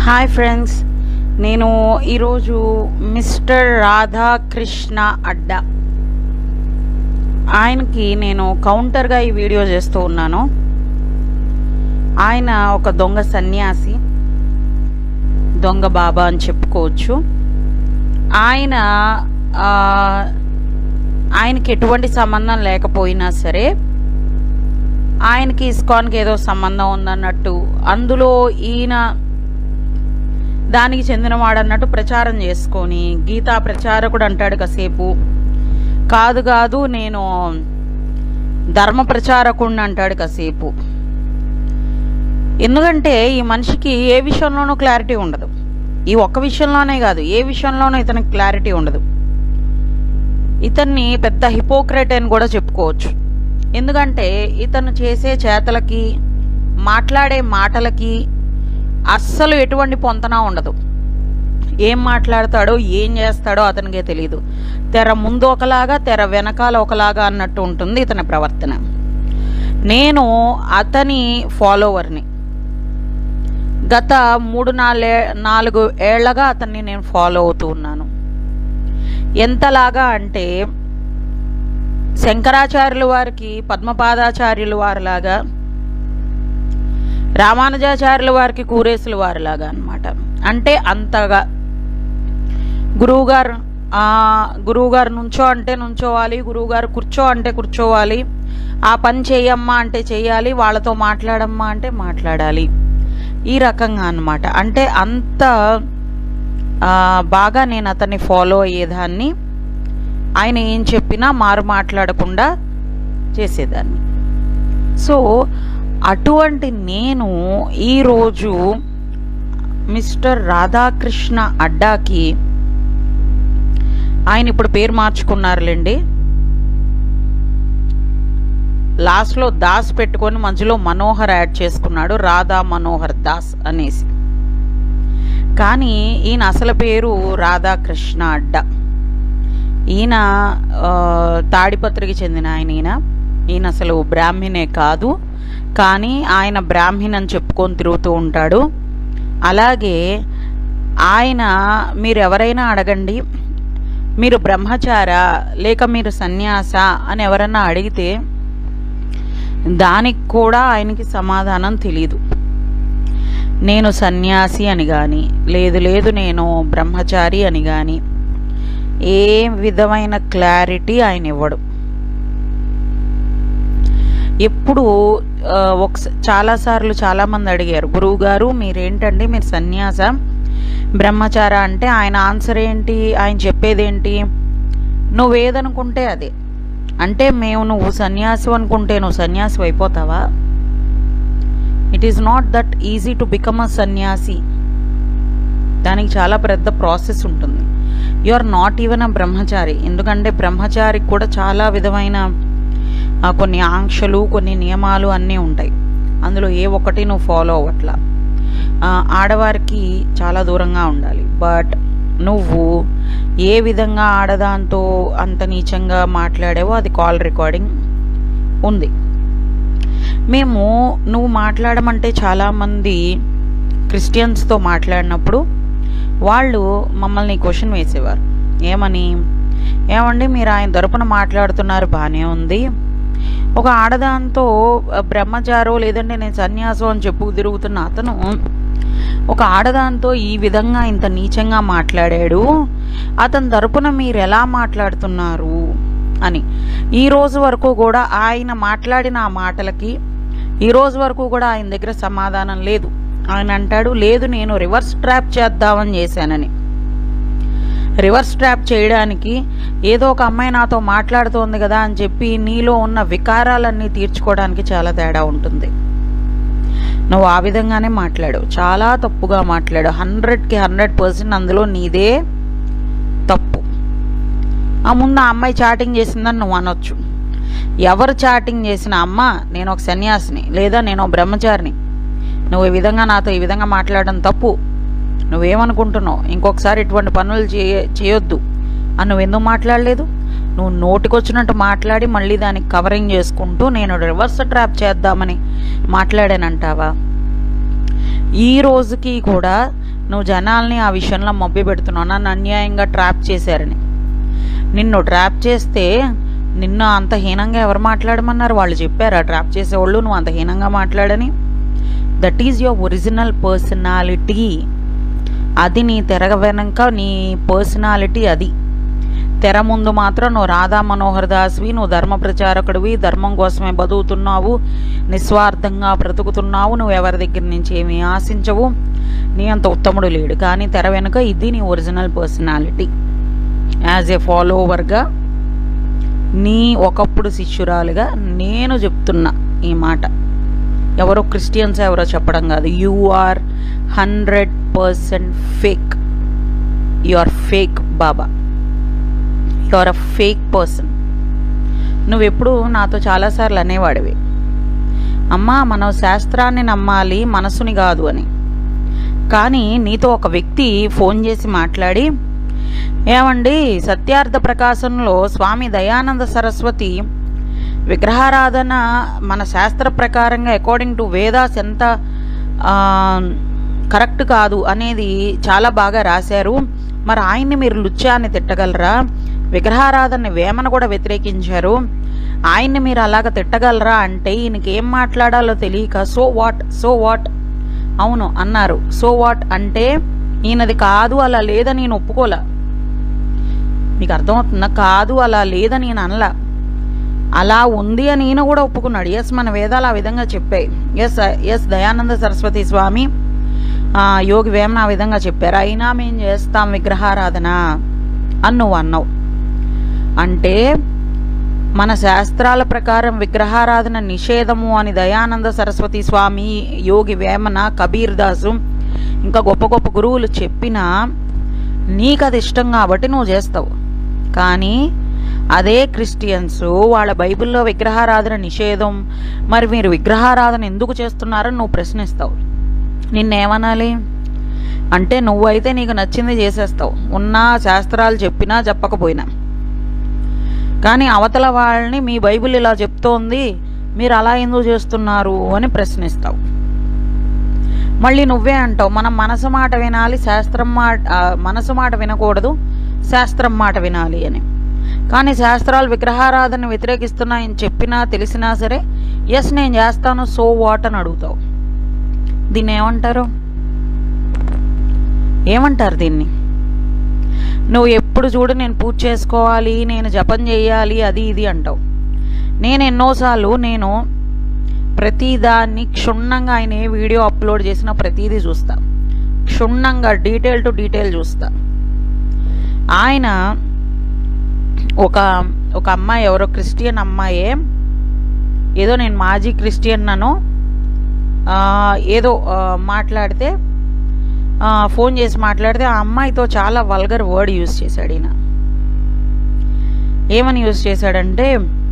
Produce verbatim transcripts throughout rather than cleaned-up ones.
Hi friends, నేను ఈరోజు mister Radhakrishna అడ్డా ఆయనకి నేను కౌంటర్గా ఈ వీడియో చేస్తూ ఉన్నాను. ఆయన ఒక దొంగ సన్యాసి, దొంగ బాబా అని చెప్పుకోవచ్చు. ఆయన ఆయనకి ఎటువంటి సంబంధం లేకపోయినా సరే ఆయనకి ఇస్కాన్కి ఏదో సంబంధం ఉందన్నట్టు, అందులో ఈయన దానికి చెందినవాడు అన్నట్టు ప్రచారం చేసుకొని గీతా ప్రచారకుడు అంటాడు కాసేపు. కాదు కాదు నేను ధర్మ ప్రచారకుడిని అంటాడు కాసేపు. ఎందుకంటే ఈ మనిషికి ఏ విషయంలోనూ క్లారిటీ ఉండదు. ఈ ఒక్క విషయంలోనే కాదు, ఏ విషయంలోనూ ఇతనికి క్లారిటీ ఉండదు. ఇతన్ని పెద్ద హిపోక్రేట్ అని కూడా చెప్పుకోవచ్చు. ఎందుకంటే ఇతను చేసే చేతలకి, మాట్లాడే మాటలకి అస్సలు ఎటువంటి పొంతన ఉండదు. ఏం మాట్లాడతాడో ఏం చేస్తాడో అతనికే తెలియదు. తెర ముందు ఒకలాగా, తెర వెనకాల ఒకలాగా అన్నట్టు ఉంటుంది ఇతని ప్రవర్తన. నేను అతని ఫాలోవర్ని. గత మూడు నాలుగే నాలుగు ఏళ్లగా అతన్ని నేను ఫాలో అవుతూ ఉన్నాను. ఎంతలాగా అంటే శంకరాచార్యుల వారికి పద్మపాదాచార్యుల వారిలాగా, రామానుజాచార్యుల వారికి కూరేసుల వారిలాగా అన్నమాట. అంటే అంతగా గురువుగారు గురువుగారు నుంచో అంటే నుంచోవాలి, గురువుగారు కూర్చో అంటే కూర్చోవాలి, ఆ పని చేయమ్మా అంటే చేయాలి, వాళ్ళతో మాట్లాడమ్మా అంటే మాట్లాడాలి, ఈ రకంగా అన్నమాట. అంటే అంత బాగా నేను అతన్ని ఫాలో అయ్యేదాన్ని. ఆయన ఏం చెప్పినా మారు మాట్లాడకుండా చేసేదాన్ని. సో అటువంటి నేను ఈరోజు మిస్టర్ రాధాకృష్ణ అడ్డాకి, ఆయన ఇప్పుడు పేరు మార్చుకున్నారులేండి, లాస్ట్లో దాస్ పెట్టుకొని మధ్యలో మనోహర్ యాడ్ చేసుకున్నాడు, రాధా మనోహర్ దాస్ అనేసి. కానీ ఈయన అసలు పేరు రాధాకృష్ణ అడ్డా. ఈయన తాడిపత్రికి చెందిన ఆయన. ఈయన ఈయన అసలు బ్రాహ్మణే కాదు, కానీ ఆయన బ్రాహ్మణ్ అని చెప్పుకొని తిరుగుతూ ఉంటాడు. అలాగే ఆయన, మీరు ఎవరైనా అడగండి, మీరు బ్రహ్మచారా లేక మీరు సన్యాస అని ఎవరన్నా అడిగితే దానికి కూడా ఆయనకి సమాధానం తెలీదు. నేను సన్యాసి అని కానీ, లేదు లేదు నేను బ్రహ్మచారి అని కానీ ఏ విధమైన క్లారిటీ ఆయన ఇవ్వడు. ఎప్పుడు ఒక చాలాసార్లు చాలామంది అడిగారు, గురువు గారు మీరేంటండి, మీరు సన్యాస బ్రహ్మచార అంటే ఆయన ఆన్సర్ ఏంటి, ఆయన చెప్పేదేంటి, నువ్వేదనుకుంటే అదే. అంటే మేము నువ్వు సన్యాసి అనుకుంటే నువ్వు సన్యాసి అయిపోతావా? It is not that easy to become a సన్యాసి. దానికి చాలా పెద్ద ప్రాసెస్ ఉంటుంది. You are not even a బ్రహ్మచారి. ఎందుకంటే బ్రహ్మచారికి కూడా చాలా విధమైన కొన్ని ఆంక్షలు, కొన్ని నియమాలు అన్నీ ఉంటాయి. అందులో ఏ ఒక్కటి నువ్వు ఫాలో అవ్వట్లా. ఆడవారికి చాలా దూరంగా ఉండాలి. బట్ నువ్వు ఏ విధంగా ఆడదాంతో అంత నీచంగా మాట్లాడావో అది కాల్ రికార్డింగ్ ఉంది. మేము నువ్వు మాట్లాడమంటే చాలామంది క్రిస్టియన్స్తో మాట్లాడినప్పుడు వాళ్ళు మమ్మల్ని క్వశ్చన్ వేసేవారు. ఏమని? ఏమండి మీరు ఆయన తరపున మాట్లాడుతున్నారు, బాగానే ఉంది, ఒక ఆడదాంతో బ్రహ్మచారో లేదంటే నేను సన్యాసం అని చెప్పు తిరుగుతున్న అతను ఒక ఆడదాంతో ఈ విధంగా ఇంత నీచంగా మాట్లాడాడు, అతని తరపున మీరు ఎలా మాట్లాడుతున్నారు అని. ఈ రోజు వరకు కూడా ఆయన మాట్లాడిన ఆ మాటలకి ఈ రోజు వరకు కూడా ఆయన దగ్గర సమాధానం లేదు. ఆయన అంటాడు, లేదు నేను రివర్స్ ట్రాప్ చేద్దామని చేశానని. రివర్స్ ట్రాప్ చేయడానికి ఏదో ఒక అమ్మాయి నాతో మాట్లాడుతోంది కదా అని చెప్పి నీలో ఉన్న వికారాలన్నీ తీర్చుకోవడానికి చాలా తేడా ఉంటుంది. నువ్వు ఆ విధంగానే మాట్లాడావు, చాలా తప్పుగా మాట్లాడావు. హండ్రెడ్కి హండ్రెడ్ పర్సెంట్ అందులో నీదే తప్పు. ఆ ముందు ఆ అమ్మాయి చాటింగ్ చేసిందని నువ్వు అనొచ్చు. ఎవరు చాటింగ్ చేసిన అమ్మ నేను ఒక సన్యాసిని లేదా నేను బ్రహ్మచారిని, నువ్వు ఈ విధంగా నాతో ఈ విధంగా మాట్లాడడం తప్పు, నువ్వేమనుకుంటున్నావు, ఇంకొకసారి ఇటువంటి పనులు చేయ చేయొద్దు అని నువ్వు ఎందుకు మాట్లాడలేదు? నువ్వు నోటికొచ్చినట్టు మాట్లాడి మళ్ళీ దానికి కవరింగ్ చేసుకుంటూ నేను రివర్స్ ట్రాప్ చేద్దామని మాట్లాడానంటావా? ఈ రోజుకి కూడా నువ్వు జనాల్ని ఆ విషయంలో మభ్య పెడుతున్నావు, నన్ను అన్యాయంగా ట్రాప్ చేశారని. నిన్ను ట్రాప్ చేస్తే నిన్ను అంత హీనంగా ఎవరు మాట్లాడమన్నారు? వాళ్ళు చెప్పారా ట్రాప్ చేసేవాళ్ళు నువ్వు అంత హీనంగా మాట్లాడని? That is your original personality. అది నీ తెర వెనక నీ పర్సనాలిటీ. అది తెర ముందు మాత్రం నువ్వు రాధా మనోహర్ దాస్వి, నువ్వు ధర్మ ప్రచారకుడివి, ధర్మం కోసమే బతుకుతున్నావు, నిస్వార్థంగా బ్రతుకుతున్నావు, నువ్వు ఎవరి దగ్గర నుంచి ఏమీ ఆశించవు, నీ అంత ఉత్తముడు లేడు. కానీ తెర వెనుక ఇది నీ ఒరిజినల్ పర్సనాలిటీ. యాజ్ ఏ ఫాలోవర్గా, నీ ఒకప్పుడు శిష్యురాలుగా నేను చెప్తున్నా ఈ మాట. ఎవరో క్రిస్టియన్స్ ఎవరో చెప్పడం కాదు. You are hundred percent fake. You are fake బాబా. You are a fake person. నువ్వెప్పుడు నాతో చాలాసార్లు అనేవాడివి, అమ్మా మనం శాస్త్రాన్ని నమ్మాలి మనసుని కాదు అని. కానీ నీతో ఒక వ్యక్తి ఫోన్ చేసి మాట్లాడి, ఏమండి సత్యార్థ ప్రకాశంలో స్వామి దయానంద సరస్వతి విగ్రహారాధన మన శాస్త్ర ప్రకారంగా అకార్డింగ్ టు వేదాస్ ఎంత కరెక్ట్ కాదు అనేది చాలా బాగా రాశారు. మరి ఆయన్ని మీరు లుచ్చా అని తిట్టగలరా? విగ్రహారాధనని వేమన కూడా వ్యతిరేకించారు, ఆయన్ని మీరు అలాగ తిట్టగలరా అంటే ఈయనకి ఏం మాట్లాడాలో తెలియక సో వాట్ సో వాట్ అవును అన్నారు. సో వాట్ అంటే ఈయనది కాదు అలా లేదని నేను ఒప్పుకోలా. మీకు అర్థమవుతుందా? కాదు అలా లేదని నేను అనలా, అలా ఉంది అని ఈయన కూడా ఒప్పుకున్నాడు. ఎస్ మన వేదాలు ఆ విధంగా చెప్పాయి. ఎస్ ఎస్ దయానంద సరస్వతి స్వామి యోగి వేమన ఆ విధంగా చెప్పారు. అయినా మేము చేస్తాం విగ్రహారాధన అని నువ్వు అన్నావు. అంటే మన శాస్త్రాల ప్రకారం విగ్రహారాధన నిషేధము అని దయానంద సరస్వతి స్వామి, యోగి వేమన, కబీర్ దాసు ఇంకా గొప్ప గొప్ప గురువులు చెప్పినా నీకు అది ఇష్టం కాబట్టి నువ్వు చేస్తావు. కానీ అదే క్రిస్టియన్స్ వాళ్ళ బైబిల్లో విగ్రహారాధన నిషేధం, మరి మీరు విగ్రహారాధన ఎందుకు చేస్తున్నారని నువ్వు ప్రశ్నిస్తావు. నిన్నేమనాలి అంటే నువ్వైతే నీకు నచ్చింది చేసేస్తావు, ఉన్న శాస్త్రాలు చెప్పినా చెప్పకపోయినా. కానీ అవతల వాళ్ళని మీ బైబిల్ ఇలా చెప్తోంది మీరు అలా ఎందుకు చేస్తున్నారు అని ప్రశ్నిస్తావు. మళ్ళీ నువ్వే అంటావు మనం మనసు మాట వినాలి, శాస్త్రం మాట మనసు మాట వినకూడదు, శాస్త్రం మాట వినాలి అని. కానీ శాస్త్రాలు విగ్రహారాధన వ్యతిరేకిస్తున్నాయని చెప్పినా తెలిసినా సరే ఎస్ నేను చేస్తాను సో వాట్ అని అడుగుతావు. దీన్ని ఏమంటారు? ఏమంటారు దీన్ని? నువ్వు ఎప్పుడు చూడు నేను పూజ చేసుకోవాలి, నేను జపం చేయాలి, అది ఇది అంటావు. నేను ఎన్నోసార్లు నేను ప్రతిదాన్ని క్షుణ్ణంగా ఆయన ఏ వీడియో అప్లోడ్ చేసినా ప్రతిదీ చూస్తా, క్షుణ్ణంగా డీటెయిల్ టు డీటెయిల్ చూస్తా. ఆయన ఒక ఒక అమ్మాయి ఎవరో క్రిస్టియన్ అమ్మాయే ఏదో నేను మాజీ క్రిస్టియన్ నను ఏదో మాట్లాడితే ఫోన్ చేసి మాట్లాడితే ఆ అమ్మాయితో చాలా వల్గర్ వర్డ్ యూజ్ చేశాడు ఈయన. ఏమని యూజ్ చేశాడంటే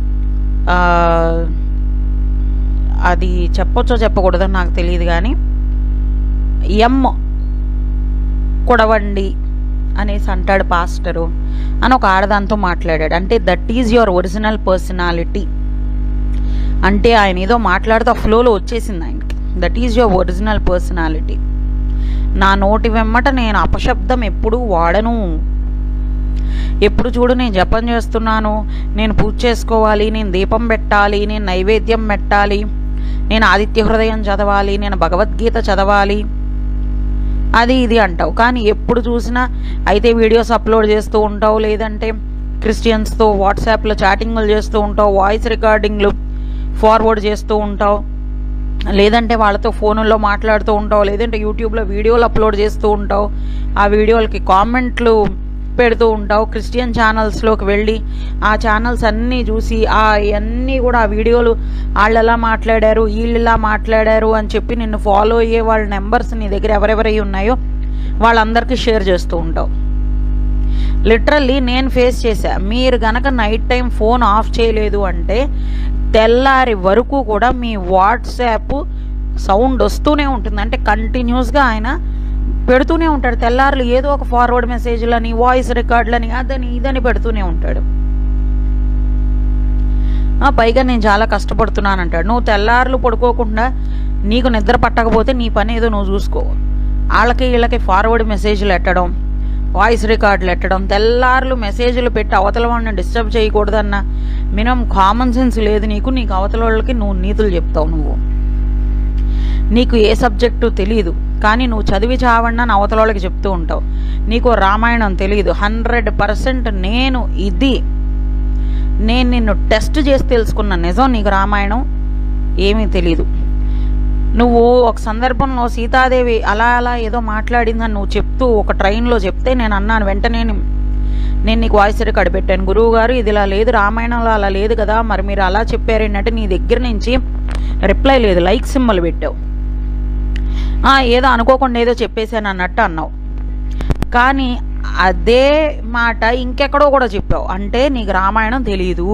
అది చెప్పొచ్చో చెప్పకూడదో నాకు తెలియదు కానీ ఎమ్ కొడవండి అనేసి అంటాడు పాస్టరు అని ఒక ఆడదాంతో మాట్లాడాడు. అంటే that is your original personality. అంటే ఆయన ఏదో మాట్లాడుతూ ఆ ఫ్లోలో వచ్చేసింది ఆయనకి. That is your original personality. నా నోటి వెమ్మట నేను అపశబ్దం ఎప్పుడూ వాడను. ఎప్పుడు చూడు నేను జపం చేస్తున్నాను, నేను పూజ చేసుకోవాలి, నేను దీపం పెట్టాలి, నేను నైవేద్యం పెట్టాలి, నేను ఆదిత్య హృదయం చదవాలి, నేను భగవద్గీత చదవాలి, అది ఇది అంటావు. కానీ ఎప్పుడు చూసినా అయితే వీడియోస్ అప్లోడ్ చేస్తూ ఉంటావు, లేదంటే క్రిస్టియన్స్తో వాట్సాప్లో చాటింగ్లు చేస్తూ ఉంటావు, వాయిస్ రికార్డింగ్లు ఫార్వర్డ్ చేస్తూ ఉంటావు, లేదంటే వాళ్ళతో ఫోనుల్లో మాట్లాడుతూ ఉంటావు, లేదంటే యూట్యూబ్లో వీడియోలు అప్లోడ్ చేస్తూ ఉంటావు, ఆ వీడియోలకి కామెంట్లు పెడుతూ ఉంటావు. క్రిస్టియన్ ఛానల్స్లోకి వెళ్ళి ఆ ఛానల్స్ అన్నీ చూసి అవన్నీ కూడా ఆ వీడియోలు వాళ్ళు ఎలా మాట్లాడారు, వీళ్ళు ఇలా మాట్లాడారు అని చెప్పి నిన్ను ఫాలో అయ్యే వాళ్ళ నెంబర్స్ నీ దగ్గర ఎవరెవరై ఉన్నాయో వాళ్ళందరికీ షేర్ చేస్తూ ఉంటావు. లిటరల్లీ నేను ఫేస్ చేశా. మీరు గనక నైట్ టైం ఫోన్ ఆఫ్ చేయలేదు అంటే తెల్లారి వరకు కూడా మీ వాట్సాప్ సౌండ్ వస్తూనే ఉంటుంది. అంటే కంటిన్యూస్గా ఆయన పెడుతూనే ఉంటాడు. తెల్లారులు ఏదో ఒక ఫార్వర్డ్ మెసేజ్లని, వాయిస్ రికార్డులని, అదని ఇదని పెడుతూనే ఉంటాడు. పైగా నేను చాలా కష్టపడుతున్నాను అంటాడు. నువ్వు తెల్లారులు పడుకోకుండా నీకు నిద్ర పట్టకపోతే నీ పని ఏదో నువ్వు చూసుకో. వాళ్ళకి వీళ్ళకి ఫార్వర్డ్ మెసేజ్లు ఎట్టడం, వాయిస్ రికార్డులు ఎట్టడం, తెల్లార్లు మెసేజ్లు పెట్టి అవతల వాళ్ళని డిస్టర్బ్ చేయకూడదన్న మినిమం కామన్ సెన్స్ లేదు నీకు. నీకు అవతల వాళ్ళకి నువ్వు నీతులు చెప్తావు. నువ్వు నీకు ఏ సబ్జెక్టు తెలియదు కానీ నువ్వు చదివి చావండి అని అవతల వాళ్ళకి చెప్తూ ఉంటావు. నీకు రామాయణం తెలియదు. హండ్రెడ్ పర్సెంట్ నేను ఇది నేను నిన్ను టెస్ట్ చేసి తెలుసుకున్న నిజం, నీకు రామాయణం ఏమీ తెలీదు. నువ్వు ఒక సందర్భంలో సీతాదేవి అలా అలా ఏదో మాట్లాడిందని నువ్వు చెప్తూ ఒక ట్రైన్లో చెప్తే నేను అన్నాను, వెంటనే నేను నీకు వాయిస్ రికార్డ్ పెట్టాను, గురువు గారు ఇది ఇలా లేదు, రామాయణంలో అలా లేదు కదా, మరి మీరు అలా చెప్పారేంటంటే నీ దగ్గర నుంచి రిప్లై లేదు, లైక్ సింబల్ పెట్టావు. ఏదో అనుకోకుండా ఏదో చెప్పేశాను అన్నట్టు అన్నావు. కానీ అదే మాట ఇంకెక్కడో కూడా చెప్పావు. అంటే నీకు రామాయణం తెలీదు.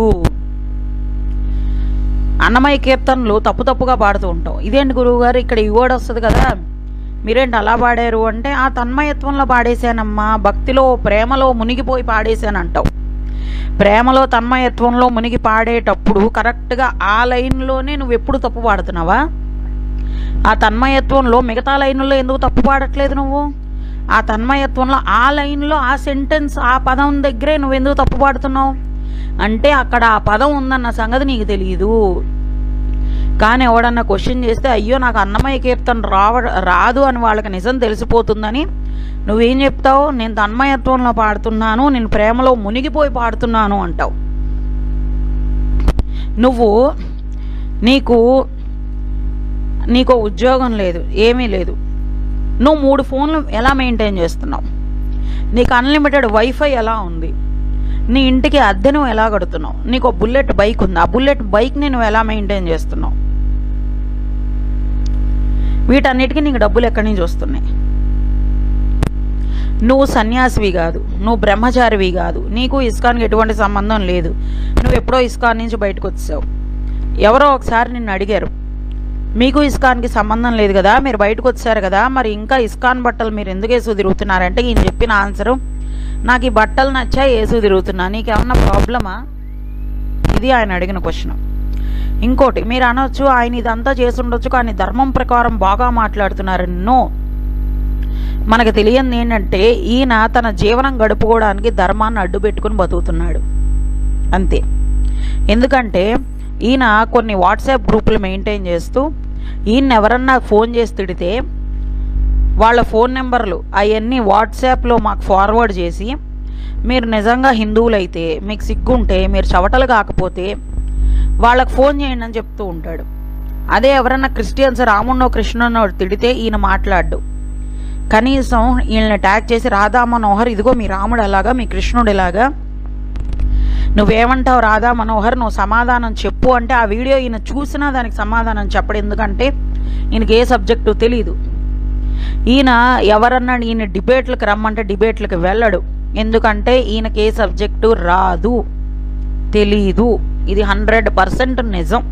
అన్నమయ్య కీర్తనలు తప్పు తప్పుగా పాడుతూ ఉంటావు. ఇదేంటి గురువుగారు ఇక్కడ ఈ వర్డ్ వస్తుంది కదా, మీరేంటి అలా పాడారు అంటే, ఆ తన్మయత్వంలో పాడేశానమ్మా, భక్తిలో ప్రేమలో మునిగిపోయి పాడేశానంటావు. ప్రేమలో తన్మయత్వంలో మునిగి పాడేటప్పుడు కరెక్ట్గా ఆ లైన్లోనే నువ్వు ఎప్పుడు తప్పు పాడుతున్నావా? ఆ తన్మయత్వంలో మిగతా లైన్లో ఎందుకు తప్పు పాడట్లేదు నువ్వు? ఆ తన్మయత్వంలో ఆ లైన్లో ఆ సెంటెన్స్ ఆ పదం దగ్గరే నువ్వు ఎందుకు తప్పు పాడుతున్నావు? అంటే అక్కడ ఆ పదం ఉందన్న సంగతి నీకు తెలియదు. కానీ ఎవడన్నా క్వశ్చన్ చేస్తే అయ్యో నాకు అన్నమయ్య కీర్తన రావ రాదు అని వాళ్ళకి నిజం తెలిసిపోతుందని నువ్వేం చెప్తావు? నేను తన్మయత్వంలో పాడుతున్నాను, నేను ప్రేమలో మునిగిపోయి పాడుతున్నాను అంటావు. నువ్వు నీకు నీకు ఉద్యోగం లేదు, ఏమీ లేదు, నువ్వు మూడు ఫోన్లు ఎలా మెయింటైన్ చేస్తున్నావు? నీకు అన్లిమిటెడ్ వైఫై ఎలా ఉంది? నీ ఇంటికి అద్దె నువ్వు ఎలా కడుతున్నావు? నీకు ఒక బుల్లెట్ బైక్ ఉంది, ఆ బుల్లెట్ బైక్ని నువ్వు ఎలా మెయింటైన్ చేస్తున్నావు? వీటన్నిటికీ నీకు డబ్బులు ఎక్కడి నుంచి వస్తున్నాయి? నువ్వు సన్యాసివి కాదు, నువ్వు బ్రహ్మచారివి కాదు, నీకు ఇస్కాన్కి ఎటువంటి సంబంధం లేదు. నువ్వు ఎప్పుడో ఇస్కాన్ నుంచి బయటకు వచ్చావు. ఎవరో ఒకసారి నిన్ను అడిగారు, మీకు ఇస్కాన్కి సంబంధం లేదు కదా, మీరు బయటకు వచ్చారు కదా, మరి ఇంకా ఇస్కాన్ బట్టలు మీరు ఎందుకు వేసు తిరుగుతున్నారంటే ఈయన చెప్పిన ఆన్సరు, నాకు ఈ బట్టలు నచ్చా వేసు తిరుగుతున్నా, నీకేమన్నా ప్రాబ్లమా? ఇది ఆయన అడిగిన క్వశ్చన్. ఇంకోటి మీరు అనొచ్చు, ఆయన ఇదంతా చేసి ఉండొచ్చు కానీ ధర్మం ప్రకారం బాగా మాట్లాడుతున్నారు. నో, మనకు తెలియంది ఏంటంటే ఈయన తన జీవనం గడుపుకోవడానికి ధర్మాన్ని అడ్డు పెట్టుకుని బతుకుతున్నాడు అంతే. ఎందుకంటే ఈయన కొన్ని వాట్సాప్ గ్రూపులు మెయింటైన్ చేస్తూ ఈయన ఎవరన్నా ఫోన్ చేసి తిడితే వాళ్ళ ఫోన్ నెంబర్లు అవన్నీ వాట్సాప్లో మాకు ఫార్వర్డ్ చేసి, మీరు నిజంగా హిందువులైతే మీకు సిగ్గుంటే మీరు చవటలు కాకపోతే వాళ్ళకు ఫోన్ చేయండి అని చెప్తూ ఉంటాడు. అదే ఎవరన్నా క్రిస్టియన్స్ రామున్నో కృష్ణున్నో తిడితే ఈయన మాట్లాడు, కనీసం వీళ్ళని ట్యాగ్ చేసి రాధా మనోహర్ ఇదిగో మీ రాముడు ఎలాగా మీ కృష్ణుడు ఎలాగా నువ్వేమంటావు రాధా మనోహర్, నువ్వు సమాధానం చెప్పు అంటే ఆ వీడియో ఈయన చూసినా దానికి సమాధానం చెప్పడు. ఎందుకంటే ఈయనకి ఏ సబ్జెక్టు తెలీదు. ఈయన ఎవరన్నా ఈయన డిబేట్లకు రమ్మంటే డిబేట్లకు వెళ్ళడు. ఎందుకంటే ఈయనకి ఏ సబ్జెక్టు రాదు, తెలీదు. ఇది హండ్రెడ్ పర్సెంట్ నిజం.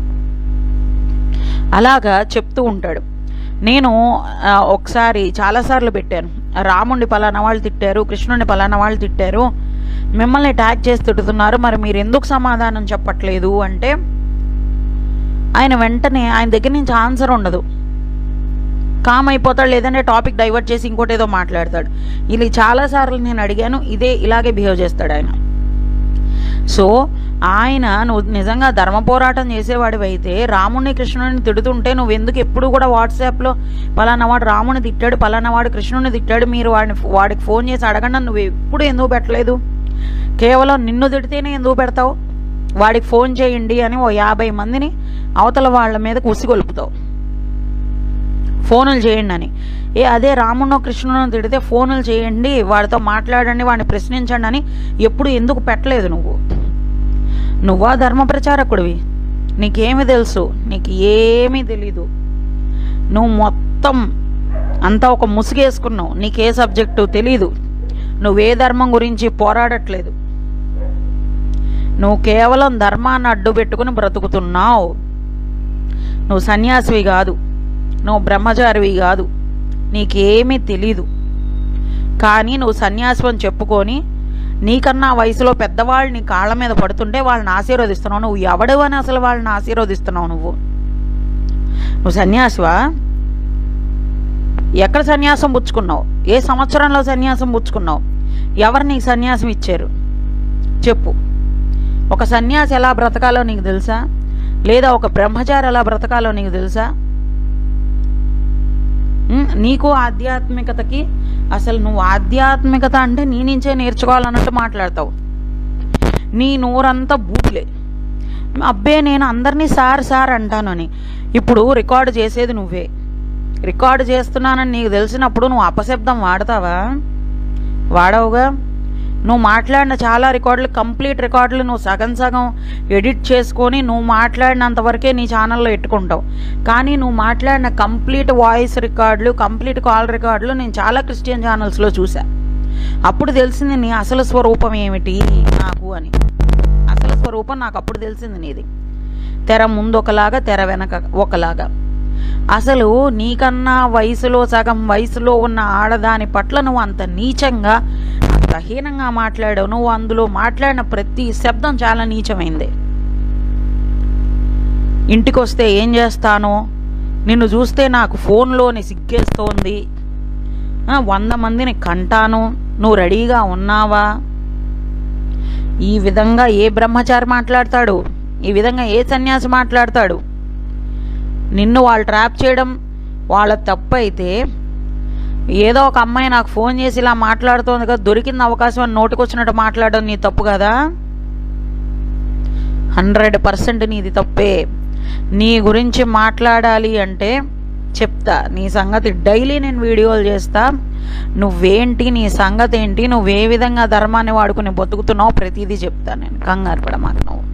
అలాగా చెప్తూ ఉంటాడు. నేను ఒకసారి చాలాసార్లు పెట్టాను, రాముడిని పలానా వాళ్ళు తిట్టారు, కృష్ణుడిని పలానా వాళ్ళు తిట్టారు, మిమ్మల్ని ట్యాగ్ చేసి తిడుతున్నారు, మరి మీరు ఎందుకు సమాధానం చెప్పట్లేదు అంటే ఆయన వెంటనే ఆయన దగ్గర నుంచి ఆన్సర్ ఉండదు, కామ్ అయిపోతాడు, లేదంటే టాపిక్ డైవర్ట్ చేసి ఇంకోటి ఏదో మాట్లాడతాడు. ఇలా చాలాసార్లు నేను అడిగాను, ఇదే ఇలాగే బిహేవ్ చేస్తాడు ఆయన. సో ఆయన నువ్వు నిజంగా ధర్మ పోరాటం చేసేవాడివి అయితే రాముడిని కృష్ణుడిని తిడుతుంటే నువ్వు ఎందుకు ఎప్పుడు కూడా వాట్సాప్లో పలానా వాడు రాముడిని తిట్టాడు, పలానా వాడు కృష్ణుడిని తిట్టాడు, మీరు వాడిని వాడికి ఫోన్ చేసి అడగండి నువ్వు ఎప్పుడు ఎందుకు పెట్టలేదు? కేవలం నిన్ను తిడితేనే ఎందుకు పెడతావు? వాడికి ఫోన్ చేయండి అని ఓ యాభై మందిని అవతల వాళ్ళ మీద కుసిగొలుపుతావు, ఫోనులు చేయండి అని. ఏ అదే రామునో కృష్ణునో తిడితే ఫోనులు చేయండి, వాడితో మాట్లాడండి, వాడిని ప్రశ్నించండి అని ఎప్పుడు ఎందుకు పెట్టలేదు నువ్వు? నువ్వా ధర్మ ప్రచారకుడివి, నీకేమి తెలుసు? నీకు ఏమీ తెలీదు. నువ్వు మొత్తం అంతా ఒక ముసుగేసుకున్నావు, నీకే సబ్జెక్టు తెలీదు, నువ్వే ధర్మం గురించి పోరాడట్లేదు, నువ్వు కేవలం ధర్మాన్ని అడ్డు పెట్టుకుని బ్రతుకుతున్నావు. నువ్వు సన్యాసివి కాదు, నువ్వు బ్రహ్మచారివి కాదు, నీకేమీ తెలీదు. కానీ నువ్వు సన్యాసి అని చెప్పుకొని నీకన్నా వయసులో పెద్దవాళ్ళు నీ కాళ్ళ మీద పడుతుంటే వాళ్ళని ఆశీర్వదిస్తున్నావు. నువ్వు ఎవడు అని అసలు వాళ్ళని ఆశీర్వదిస్తున్నావు? నువ్వు నువ్వు సన్యాసివా? ఎక్కడ సన్యాసం పుచ్చుకున్నావు? ఏ సంవత్సరంలో సన్యాసం పుచ్చుకున్నావు? ఎవరు నీకు సన్యాసం ఇచ్చారు చెప్పు. ఒక సన్యాసి ఎలా బ్రతకాలో నీకు తెలుసా? లేదా ఒక బ్రహ్మచారి ఎలా బ్రతకాలో నీకు తెలుసా? నీకు ఆధ్యాత్మికతకి అసలు నువ్వు ఆధ్యాత్మికత అంటే నీ నుంచే నేర్చుకోవాలన్నట్టు మాట్లాడతావు. నీ నోరంతా బూట్లే. అబ్బే నేను అందరినీ సార్ సార్ అంటానని. ఇప్పుడు రికార్డు చేసేది నువ్వే. రికార్డు చేస్తున్నానని నీకు తెలిసినప్పుడు నువ్వు అపశబ్దం వాడతావా? వాడవుగా. నువ్వు మాట్లాడిన చాలా రికార్డులు, కంప్లీట్ రికార్డులు నువ్వు సగం సగం ఎడిట్ చేసుకొని నువ్వు మాట్లాడినంతవరకే నీ ఛానల్లో పెట్టుకుంటావు. కానీ నువ్వు మాట్లాడిన complete voice records, complete call records నేను చాలా క్రిస్టియన్ ఛానల్స్లో చూసా. అప్పుడు తెలిసింది నీ అసలు స్వరూపం ఏమిటి నాకు అని. అసలు స్వరూపం నాకు అప్పుడు తెలిసింది నీది. తెర ముందు ఒకలాగా, తెర వెనక ఒకలాగా. అసలు నీకన్నా వయసులో సగం వయసులో ఉన్న ఆడదాని పట్ల నువ్వు అంత నీచంగా, అంత హీనంగా మాట్లాడావు. నువ్వు అందులో మాట్లాడిన ప్రతి శబ్దం చాలా నీచమైంది. ఇంటికి వస్తే ఏం చేస్తానో, నిన్ను చూస్తే నాకు ఫోన్లోని సిగ్గేస్తోంది, వంద మందిని కంటాను, నువ్వు రెడీగా ఉన్నావా? ఈ విధంగా ఏ బ్రహ్మచారి మాట్లాడతాడు? ఈ విధంగా ఏ సన్యాసి మాట్లాడతాడు? నిన్ను వాళ్ళు ట్రాప్ చేయడం వాళ్ళ తప్పు అయితే, ఏదో ఒక అమ్మాయి నాకు ఫోన్ చేసి ఇలా మాట్లాడుతోంది కదా, దొరికింది అవకాశం అని నోటికొచ్చినట్టు మాట్లాడడం నీ తప్పు కదా? హండ్రెడ్ పర్సెంట్ నీది తప్పే. నీ గురించి మాట్లాడాలి అంటే చెప్తా నీ సంగతి. డైలీ నేను వీడియోలు చేస్తా. నువ్వేంటి, నీ సంగతి ఏంటి, నువ్వు ఏ విధంగా ధర్మాన్ని వాడుకుని బతుకుతున్నావు ప్రతిదీ చెప్తా నేను. కంగారు పడ మాకు నువ్వు.